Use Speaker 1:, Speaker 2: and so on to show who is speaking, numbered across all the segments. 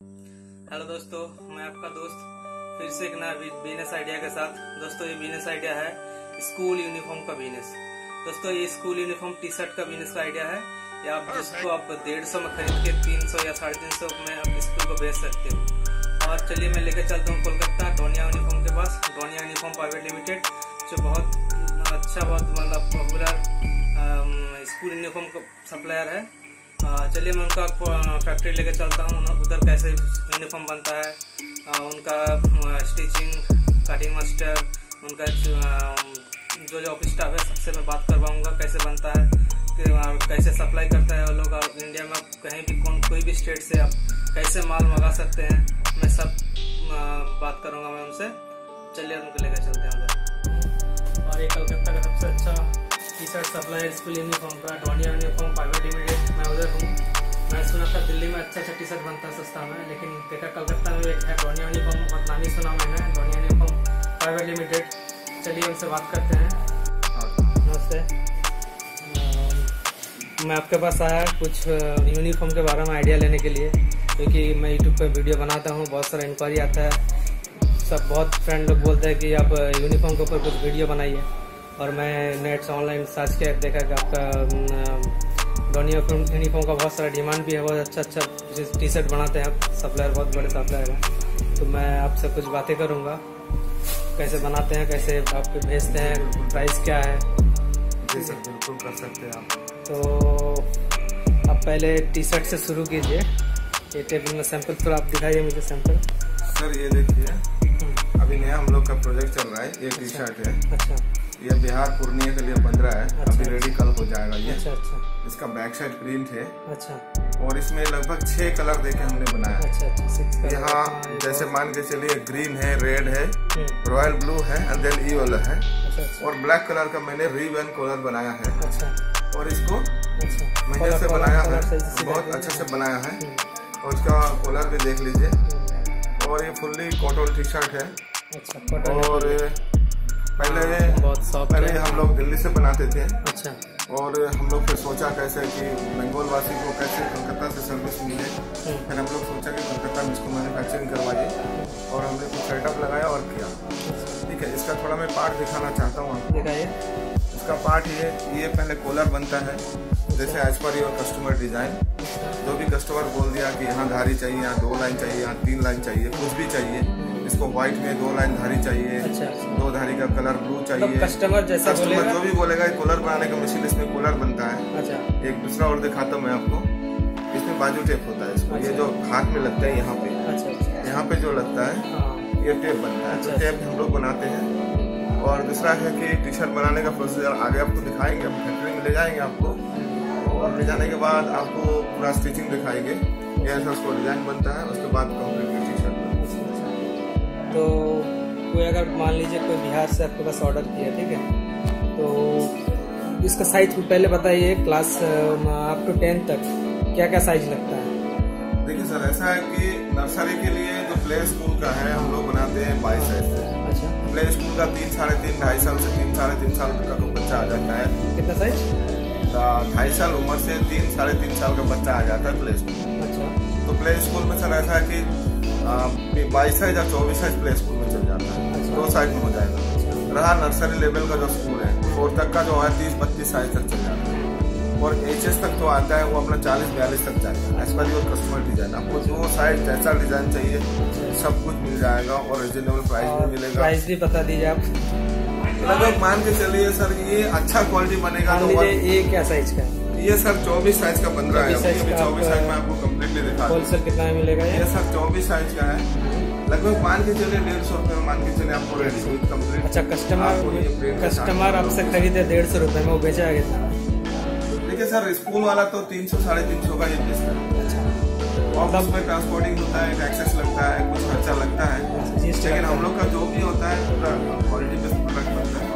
Speaker 1: Hello दोस्तों, मैं आपका दोस्त फिर से एक नया बिजनेस आइडिया के साथ। दोस्तों ये बिजनेस आइडिया है स्कूल यूनिफॉर्म का बिजनेस। दोस्तों ये स्कूल यूनिफॉर्म टी शर्ट का बिजनेस का आइडिया है। या आप जिसको आप 150 में खरीद के 300 या 350 में आप स्कूल को बेच सकते हो। और चलिए मैं लेकर चलता हूँ कोलकाता डोनिया यूनिफॉर्म के पास। डोनिया यूनिफॉर्म प्राइवेट लिमिटेड जो बहुत अच्छा बहुत मतलब पॉपुलर स्कूल यूनिफॉर्म का सप्लायर है। चलिए मैं उनका फैक्ट्री लेके चलता हूँ, उधर कैसे यूनिफॉर्म बनता है, उनका स्टिचिंग, कटिंग मास्टर, उनका जो ऑफिस स्टाफ है सबसे मैं बात करवाऊँगा कैसे बनता है, कैसे सप्लाई करता है वो लोग। और इंडिया में कहीं भी कोई भी स्टेट से आप कैसे माल मंगा सकते हैं, मैं सब बात करूँगा मैं उनसे। चलिए उनको लेकर चलते हैं उधर। और ये कलकत्ता का सबसे अच्छा T shirt supplier school uniform का डोनिया यूनिफॉर्म प्राइवेट लिमिटेड, मैं उधर हूँ। मैं सुना था दिल्ली में अच्छा टी शर्ट बनता है सस्ता में, लेकिन देखा कलकत्ता में एक है डोनिया यूनिफॉर्म, बहुत नामी सुना मैंने, डोनिया यूनिफॉर्म प्राइवेट लिमिटेड। चलिए उनसे बात करते हैं। नमस्ते, मैं आपके पास आया कुछ यूनिफॉर्म के बारे में आइडिया लेने के लिए, क्योंकि मैं यूट्यूब पर वीडियो बनाता हूँ, बहुत सारा इंक्वायरी आता है। सब बहुत फ्रेंड लोग बोलते हैं कि आप यूनिफॉर्म के ऊपर कुछ वीडियो बनाइए। और मैं नेट से ऑनलाइन सर्च किया, देखा कि आपका डोनिया यूनिफॉर्म का बहुत सारा डिमांड भी है, बहुत अच्छा टी शर्ट बनाते हैं आप, सप्लायर बहुत बड़े सप्लायर हैं। तो मैं आपसे कुछ बातें करूंगा, कैसे बनाते हैं, कैसे आप भेजते हैं, प्राइस क्या है।
Speaker 2: जी सर, बिल्कुल कर सकते हैं आप।
Speaker 1: तो आप पहले टी शर्ट से शुरू कीजिए। ये टेबल में सैंपल थोड़ा आप दिखाइए मुझे सैंपल।
Speaker 2: सर ये देखिए, अभी नया हम लोग का प्रोजेक्ट चल रहा है। ये टी शर्ट है।
Speaker 1: अच्छा,
Speaker 2: ये बिहार पूर्णिया के लिए 15 है।
Speaker 1: अच्छा,
Speaker 2: अभी रेडी कल हो जाएगा ये।
Speaker 1: अच्छा अच्छा,
Speaker 2: इसका बैक साइड प्रिंट है।
Speaker 1: अच्छा,
Speaker 2: और इसमें लगभग 6 कलर देके हमने बनाया है।
Speaker 1: अच्छा अच्छा, 6 कलर।
Speaker 2: यहाँ जैसे मान के चलिए ग्रीन है, रेड है, रॉयल ब्लू है एंड देन ई वाला है।
Speaker 1: अच्छा,
Speaker 2: और ब्लैक कलर का मैंने रिबन कॉलर बनाया है।
Speaker 1: अच्छा,
Speaker 2: और इसको
Speaker 1: अच्छा,
Speaker 2: मेहनत से बनाया है, बहुत अच्छे से बनाया है। और इसका कॉलर भी देख लीजिए। और ये फुल्ली कॉटन टी शर्ट है।
Speaker 1: अच्छा,
Speaker 2: और पहले हम लोग दिल्ली से बनाते थे।
Speaker 1: अच्छा,
Speaker 2: और हम लोग फिर सोचा कैसे कि बंगाल वासी को कैसे कोलकाता से सर्विस मिले। फिर हम लोग सोचा कि कोलकाता में इसको मैन्युफैक्चरिंग करवाइए, और हमने कुछ सेटअप लगाया और किया। ठीक है, इसका थोड़ा मैं पार्ट दिखाना चाहता हूँ आपको।
Speaker 1: दिखाइए।
Speaker 2: इसका पार्ट ये पहले कॉलर बनता है जैसे as per your customer design. जो भी कस्टमर बोल दिया कि यहाँ धारी चाहिए, यहाँ 2 लाइन चाहिए, यहाँ 3 लाइन चाहिए, कुछ भी चाहिए, इसको व्हाइट में 2 लाइन धारी चाहिए। अच्छा, 2 धारी का कलर ब्लू चाहिए।
Speaker 1: कस्टमर जैसा बोलेगा,
Speaker 2: जो भी बोलेगा, कॉलर बनाने का मशीन इसमें कॉलर बनता है। अच्छा, एक दूसरा और दिखाता हूँ मैं आपको। इसमें बाजू टेप होता है इसमें। ये जो हाथ में लगता है यहाँ पे, अच्छा, यहाँ पे जो लगता है ये टेप बनता है। तो टेप हम लोग बनाते हैं। और दूसरा है कि टी शर्ट बनाने का प्रोसीजर आगे आपको दिखाएंगे, हम फैक्ट्री में ले जाएंगे आपको। और ले जाने के बाद आपको पूरा स्टिचिंग दिखाएंगे, ऐसा उसको डिजाइन बनता है। उसके बाद कंप्लीट टी शर्ट।
Speaker 1: तो कोई अगर मान लीजिए कोई बिहार से आपके पास ऑर्डर किया, ठीक है, तो इसका साइज पहले बताइए। क्लास अप टू 10 तक क्या क्या साइज लगता है?
Speaker 2: देखिए सर, ऐसा है कि नर्सरी के लिए जो प्ले स्कूल का है हम लोग बनाते हैं 22 साइज से। अच्छा, प्ले स्कूल का 3, 3.5, 2.5 साल से 3, 3.5 साल का तो बच्चा आ जाता है।
Speaker 1: कितना साइज?
Speaker 2: 2.5 साल उम्र से 3, 3.5 साल का बच्चा आ जाता है प्ले स्कूल। अच्छा, तो प्ले स्कूल में सर ऐसा है कि 22 साइज या 24 साइज प्ले स्कूल में चल जाता है। अच्छा, 2 साइज में हो जाएगा। अच्छा, रहा नर्सरी लेवल का जो स्कूल है 4 तक का जो है 30-32 साइज तक चल जाता है। और HS तक तो आता है वो अपना 40-42 तक जाता है। As per your customer design, आपको जो साइज जैसा डिजाइन चाहिए सब कुछ मिल जाएगा। और रिजनेबल प्राइस भी मिलेगा।
Speaker 1: प्राइस भी बता दीजिए आप।
Speaker 2: लगभग मान के चलिए सर, ये अच्छा क्वालिटी बनेगा तो
Speaker 1: ये क्या साइज का है?
Speaker 2: ये सर 24 साइज का 15 है। 24 साइज में आपको कम्प्लीटली दिखा।
Speaker 1: होलसेल कितना में मिलेगा? ये
Speaker 2: सर 24 साइज का है। लगभग मान के चलिए 150 रुपए में मान के चलिए आपको रेडी विद कंप्लीट। अच्छा, कस्टमर आपसे खरीदे 150 रुपए में, वो बेचा है कितना? देखिए सर, स्कूल वाला तो 300-350 का ये बेचता है। अच्छा, और उसमें ट्रांसपोर्टिंग होता है, टैक्सेस लगता है, कुछ खर्चा लगता है। लेकिन हम लोग का जो भी होता है पूरा क्वालिटी पे प्रोडक्ट बनता है।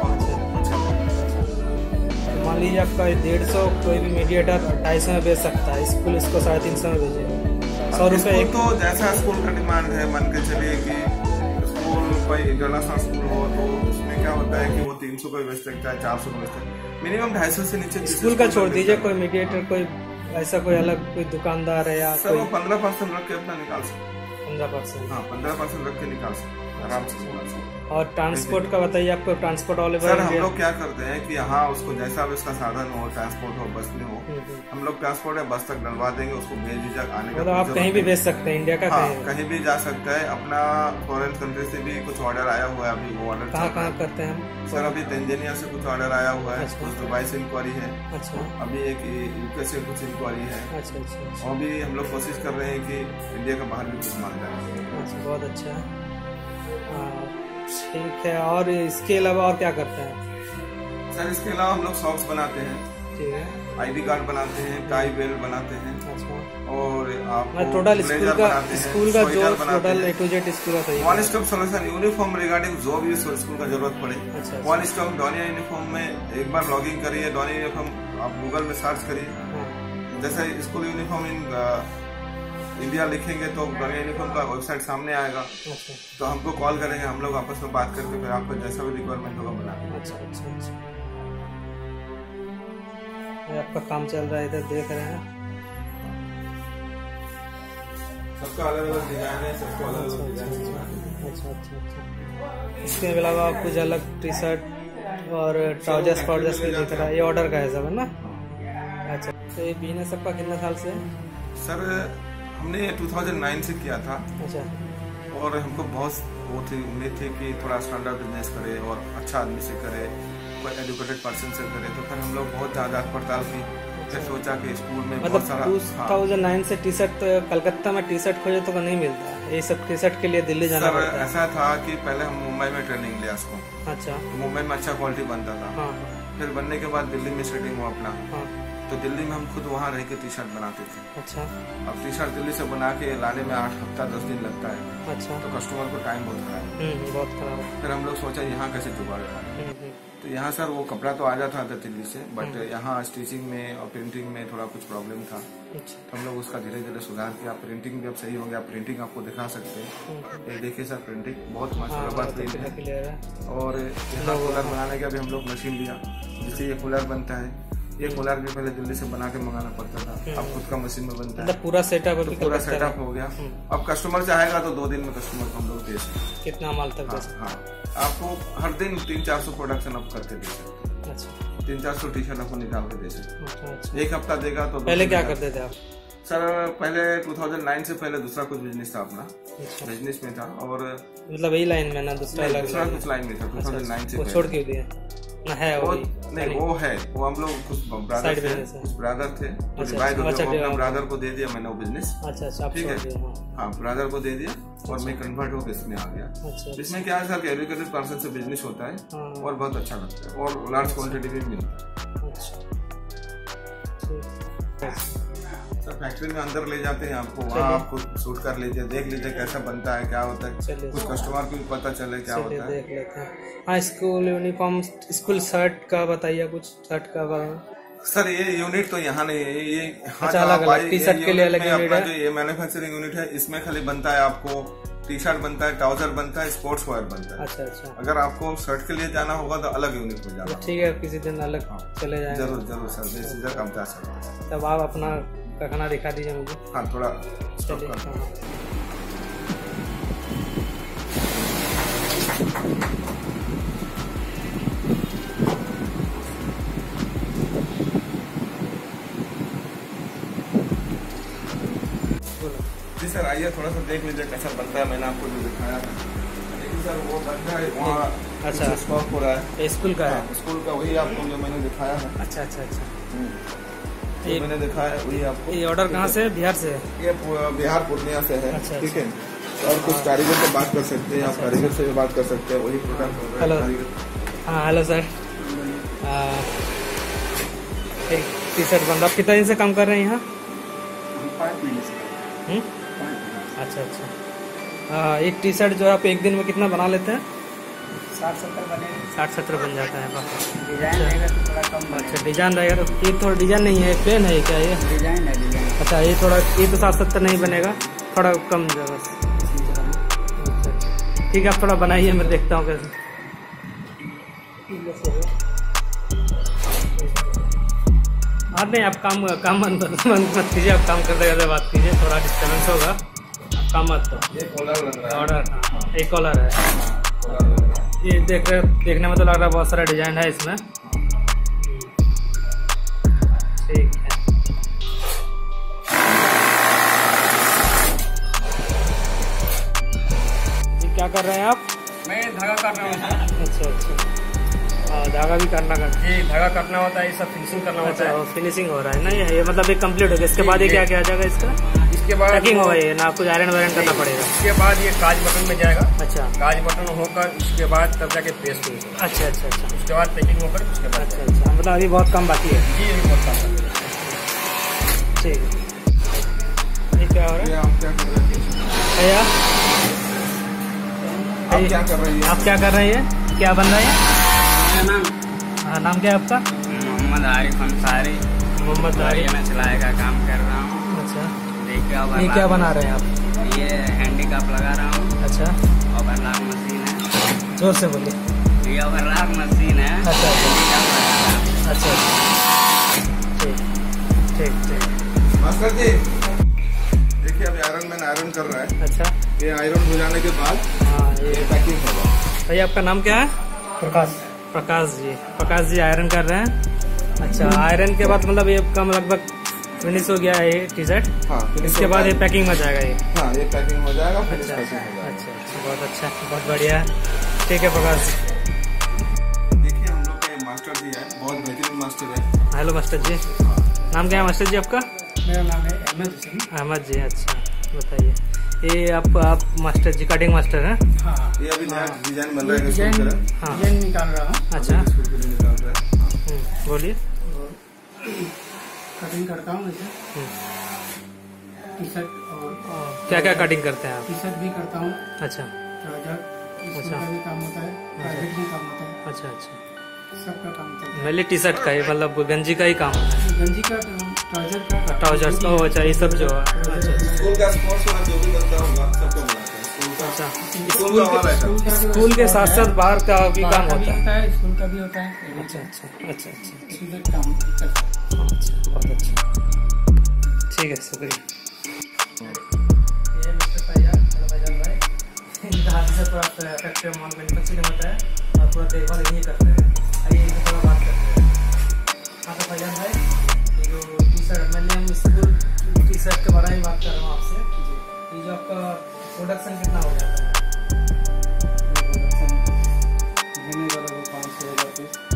Speaker 2: मान
Speaker 1: लीजिए आपका 150 कोई भी मीडिएटर 250 में बेच सकता है, स्कूल इसको 350 में बेचेगा। 100 रुपए
Speaker 2: तो जैसा स्कूल का डिमांड है, मान के चलिए कि स्कूल कोई इंटरनेशनल स्कूल हो तो उसमें क्या होता है कि वो 300 को बेच सकता है, 400 को बेच सकता है। मिनिमम 250 से नीचे
Speaker 1: स्कूल का छोड़ दीजिए, कोई मीडिएटर कोई ऐसा कोई अलग कोई दुकानदार है या
Speaker 2: सर वो 15% रख के अपना निकाल सकते,
Speaker 1: 15%?
Speaker 2: हाँ 15% रख के निकाल सकते आराम से निकाल सकते।
Speaker 1: और ट्रांसपोर्ट का बताइए, आपको ट्रांसपोर्ट वाले
Speaker 2: सर हम लोग क्या करते हैं कि यहाँ उसको जैसा भी उसका साधन हो, ट्रांसपोर्ट हो, बस में हो, हम लोग ट्रांसपोर्ट है बस तक डलवा देंगे उसको, बेझिझक आने का।
Speaker 1: मतलब आप कहीं भी भेज सकते हैं, इंडिया का
Speaker 2: कहीं भी जा सकता है। अपना फॉरेन कंट्री से भी कुछ ऑर्डर आया हुआ है, अभी वो ऑर्डर
Speaker 1: कहाँ करते हैं
Speaker 2: सर? अभी तंजानिया से कुछ ऑर्डर आया हुआ है, कुछ दुबई से इंक्वायरी है,
Speaker 1: अच्छा,
Speaker 2: अभी एक यूके से कुछ इंक्वायरी है,
Speaker 1: अच्छा।
Speaker 2: और भी हम लोग कोशिश कर रहे हैं कि इंडिया का बाहर भी कुछ माल जाए।
Speaker 1: अच्छा, बहुत अच्छा है, ठीक है। और इसके अलावा और क्या करते हैं
Speaker 2: सर? इसके अलावा हम लोग सॉक्स बनाते हैं, ठीक है, ID कार्ड बनाते हैं, टाई बेल्ट बनाते हैं, अच्छा, और आप
Speaker 1: टोटल स्कूल का जो total A to Z school का
Speaker 2: one stop solution uniform regarding जो भी स्कूल का जरूरत पड़े, वन स्टॉप डोनिया यूनिफॉर्म में एक बार लॉगिंग करिए, डोनिया यूनिफॉर्म आप गूगल में सर्च करिए, जैसे स्कूल यूनिफॉर्म इन इंडिया लिखेंगे तो डोनिया यूनिफॉर्म का वेबसाइट सामने आएगा, तो हमको कॉल करेंगे, हम लोग आपस में बात करके फिर आपको जैसा भी रिक्वायरमेंट होगा बना देंगे।
Speaker 1: अच्छा। आपका काम चल रहा है, इधर देख रहे हैं,
Speaker 2: सबका अलग अलग डिजाइन है, सबका अलग अलग डिजाइन।
Speaker 1: अच्छा। इसके अलावा कुछ अलग टी शर्ट और ट्राउजर्स पाउजर्स भी दिख रहा है, ये ऑर्डर का हिसाब है ना? अच्छा, तो ये बिजनेस आपका कितने साल से है?
Speaker 2: सर हमने 2009 से किया था। अच्छा। और हमको बहुत वो थी उम्मीद थी कि थोड़ा स्टैंडर्ड बिजनेस करे और अच्छा आदमी से करे, कोई एजुकेटेड पर्सन से करे, तो फिर हम लोग बहुत ज़्यादा पड़ताल की, फिर सोचा कि स्कूल में
Speaker 1: मतलब
Speaker 2: बहुत सारा
Speaker 1: 2009 से टी शर्ट कलकत्ता में टी शर्ट खोजे तो नहीं मिलता, ये सब टी शर्ट के लिए दिल्ली जाना पड़ता है।
Speaker 2: ऐसा था कि पहले हम मुंबई में ट्रेनिंग लिया उसको, अच्छा, तो मुंबई में अच्छा क्वालिटी बनता था, फिर बनने के बाद दिल्ली में सेटिंग हुआ अपना, तो दिल्ली में हम खुद वहाँ रह के टी शर्ट बनाते थे। अच्छा। अब टी शर्ट दिल्ली से बना के लाने में 8 हफ्ता 10 दिन लगता है। अच्छा। तो कस्टमर को टाइम बहुत खराब है, बहुत खराब है। फिर हम लोग सोचा यहाँ कैसे जुगाड़ करें, तो यहाँ सर वो कपड़ा तो आ जाता था दिल्ली से, बट यहाँ स्टिचिंग में और प्रिंटिंग में थोड़ा कुछ प्रॉब्लम था, तो हम लोग उसका धीरे धीरे सुधार किया। प्रिंटिंग भी अब सही हो गया, प्रिंटिंग आपको दिखा सकते हैं, ये देखिए सर प्रिंटिंग बहुत मस्त रबर प्रिंट है। और यहाँ कूलर बनाने का भी हम लोग मशीन लिया, जिससे ये कूलर बनता है। ये कूलर भी पहले दिल्ली से बना के मंगाना पड़ता था, अब खुद का मशीन में बनता है, पूरा सेटअप, तो पूरा सेटअप हो गया। अब कस्टमर चाहेगा तो 2 दिन में कस्टमर को हम लोग दे सकते हैं। कितना माल तक? हाँ, आपको हर दिन 300-400 प्रोडक्शन आप करके दे सकते हैं। 300-400 टी शर्ट आपको निकाल के दे सकते हैं। एक हफ्ता देगा तो पहले क्या करते थे आप? सर पहले 2009 से पहले दूसरा कुछ बिजनेस था अपना, बिजनेस में था, और मतलब यही लाइन में ना दूसरा कुछ लाइन में था 2009 से। छोड़ के दिया है वो नहीं, वो है वो हम लोग कुछ ब्रदर थे, तो डिवाइड हो गया, अपना ब्रदर को दे दिया मैंने वो बिजनेस। अच्छा, ठीक है, हाँ ब्रदर को दे दिया और मैं कन्वर्ट होकर इसमें आ गया। इसमें क्या है सर, एजुकेटेड पर्सन से बिजनेस होता है और बहुत अच्छा लगता है और लार्ज क्वांटिटी भी मिलती है। सर फैक्ट्री में अंदर ले जाते हैं आपको, वहाँ आपको शूट कर लीजिए, देख लीजिए कैसा बनता है, क्या होता है, कुछ कस्टमर को भी पता चले क्या होता है। देख लेते हैं। हाँ, स्कूल यूनिफॉर्म, स्कूल शर्ट का बताइए कुछ, शर्ट का सर ये यूनिट तो यहाँ नहीं है, ये अलग टी शर्ट के लिए अलग यूनिट है। जो ये मैन्युफैक्चरिंग यूनिट है, इसमें खाली बनता है आपको टी शर्ट बनता है, ट्राउजर बनता है, स्पोर्ट्स वेयर बनता है। अच्छा। अगर आपको शर्ट के लिए जाना होगा तो अलग यूनिट में जाना। ठीक है, किसी दिन अलग चले जाएंगे। जरूर सर, बेझिझक आप जा सकते हैं। तब आप अपना कारखाना दिखा दीजिए मुझे। हाँ, थोड़ा चलिए। जी सर आइए, थोड़ा सा देख लीजिए कैसा बनता है, मैंने आपको जो दिखाया था। लेकिन सर वो बनता है वहाँ, अच्छा स्टॉक हो रहा है, स्कूल का है, स्कूल का वही आपको जो मैंने दिखाया है। अच्छा। ये मैंने दिखाया है वही आपको। ये ऑर्डर कहाँ से है? बिहार से है? ये बिहार पूर्णिया से है। अच्छा, ठीक है। और कुछ कारीगर से बात कर सकते हैं, आप कारीगर से भी बात कर सकते हैं, वही प्रोडक्ट। हेलो, हाँ हेलो सर, एक टी शर्ट बन रहा, कितना दिन से काम कर रहे हैं यहाँ? 5 महीने से। अच्छा। एक टी शर्ट जो आप एक दिन में कितना बना लेते हैं? 60-70 बन जाता है। डिजाइन रहेगा तो थोड़ा कम। अच्छा, डिजाइन रहेगा तो ये थोड़ा डिजाइन नहीं है, प्लेन है क्या ये? डिजाइन है, डिजाइन। अच्छा, ये थोड़ा, ये तो 60-70 नहीं बनेगा, थोड़ा कम है बस। ठीक है, आप थोड़ा बनाइए, मैं देखता हूँ कैसे।
Speaker 1: हाँ नहीं, आप काम मत कीजिए, आप काम करते करते बात कीजिए, थोड़ा डिस्टर्बेंस होगा, काम मत तो।
Speaker 2: ये कॉलर लग रहा है।
Speaker 1: ऑर्डर एक कॉलर है, ये देखने में तो लग रहा है बहुत सारा डिजाइन है इसमें। ठीक है, ये क्या कर रहे हैं आप?
Speaker 3: मैं धागा काट रहा हूँ।
Speaker 1: अच्छा, हाँ धागा भी करना
Speaker 3: ये धागा काटना होता है, ये सब फिनिशिंग करना होता है।
Speaker 1: फिनिशिंग हो रहा है ना, ये मतलब ये कंप्लीट हो गया। इसके बाद ये क्या किया जाएगा?
Speaker 3: इसके बाद
Speaker 1: पैकिंग होगा, ये ना कुछ आयरन वायरन करना पड़ेगा।
Speaker 3: इसके बाद ये काज बटन में जाएगा।
Speaker 1: अच्छा, काज
Speaker 3: बटन होकर उसके बाद तब जाके प्रेस होगा।
Speaker 1: अच्छा,
Speaker 3: उसके बाद पैकिंग होकर उसके बाद।
Speaker 1: अच्छा, मतलब अभी बहुत कम बाकी है।
Speaker 3: जी अभी बहुत कम बाकी है।
Speaker 1: ठीक है, ये क्या हो रहा है?
Speaker 2: आप क्या कर रहे हैं?
Speaker 1: आप क्या कर रहे हैं? क्या बन रहा है? हाँ, नाम क्या है आपका?
Speaker 3: मोहम्मद आरिफ अंसारी।
Speaker 1: मोहम्मद आरिफ।
Speaker 3: मैं सिलाई का काम कर रहा हूँ।
Speaker 1: अच्छा,
Speaker 3: देखिए
Speaker 1: ये क्या बना रहे हैं आप?
Speaker 3: ये हैंडीकैप लगा रहा हूँ।
Speaker 1: अच्छा,
Speaker 3: ओवरलॉक मशीन है।
Speaker 1: जोर से बोलिए।
Speaker 3: ये ओवरलॉक मशीन है।
Speaker 1: अच्छा, अच्छा, ठीक।
Speaker 2: मास्टर जी देखिए, अभी आयरन मैन आयरन कर रहा है।
Speaker 1: अच्छा,
Speaker 2: ये आयरन हो जाने के बाद
Speaker 1: हाँ ये
Speaker 2: पैकिंग होगा।
Speaker 1: भैया आपका नाम क्या है? प्रकाश जी आयरन कर रहे हैं। अच्छा, आयरन के बाद मतलब ये कम लगभग फिनिश हो गया है ये टी शर्ट।
Speaker 2: हाँ,
Speaker 1: इसके बाद ये पैकिंग में जाएगा ये।
Speaker 2: हाँ, ये पैकिंग हो जाएगा।
Speaker 1: अच्छा, बहुत अच्छा, बहुत बढ़िया। ठीक है प्रकाश।
Speaker 2: देखिए हम लोग का मास्टर जी है, बहुत बेहतरीन मास्टर है।
Speaker 1: हेलो मास्टर जी, नाम क्या है मास्टर जी आपका?
Speaker 3: मेरा नाम है
Speaker 1: अहमद जी। अच्छा, बताइए, ये आप मास्टर जी कटिंग मास्टर हैं?
Speaker 3: हाँ,
Speaker 2: ये अभी नया डिजाइन बन रहा है।
Speaker 1: हाँ,
Speaker 3: डिजाइन निकाल रहा हूँ।
Speaker 1: अच्छा,
Speaker 2: निकाल रहा है।
Speaker 1: बोलिए।
Speaker 3: कटिंग करता हूँ ऐसे टी शर्ट और
Speaker 1: क्या क्या कटिंग करते हैं आप?
Speaker 3: टी शर्ट भी करता हूँ।
Speaker 1: अच्छा,
Speaker 3: ट्राउजर इसका भी काम होता है, प्राइवेट भी काम होता है।
Speaker 1: अच्छा,
Speaker 3: सबका काम होता है।
Speaker 1: मेनली टी शर्ट का ही, मतलब गंजी का ही काम होता है।
Speaker 3: गंजी का,
Speaker 1: ट्राउजर्स का, अच्छा ये सब जो है। अच्छा,
Speaker 2: स्कूल का स्पोर्ट्स वाला जो भी बनता होगा सबको बनाते हैं।
Speaker 1: स्कूल के साथ साथ बाहर का भी काम होता है।
Speaker 3: स्कूल का भी होता है।
Speaker 1: अच्छा,
Speaker 3: काम
Speaker 1: बहुत अच्छा, ठीक है, शुक्रिया। ये मिस्टर फैजान भाई, इनका हाथ से पूरा फैक्ट्री मॉल मैन्युफैक्चरिंग होता है और पूरा देखभाल यही करते हैं। आइए इनसे थोड़ा बात करते हैं। हाँ तो फैजान भाई, ये जो टी शर्ट, मैंने हम स्कूल टी शर्ट के बारे में बात कर रहा हूँ आपसे। ये जो आपका प्रोडक्शन कितना हो जाता है?
Speaker 3: 500 पीस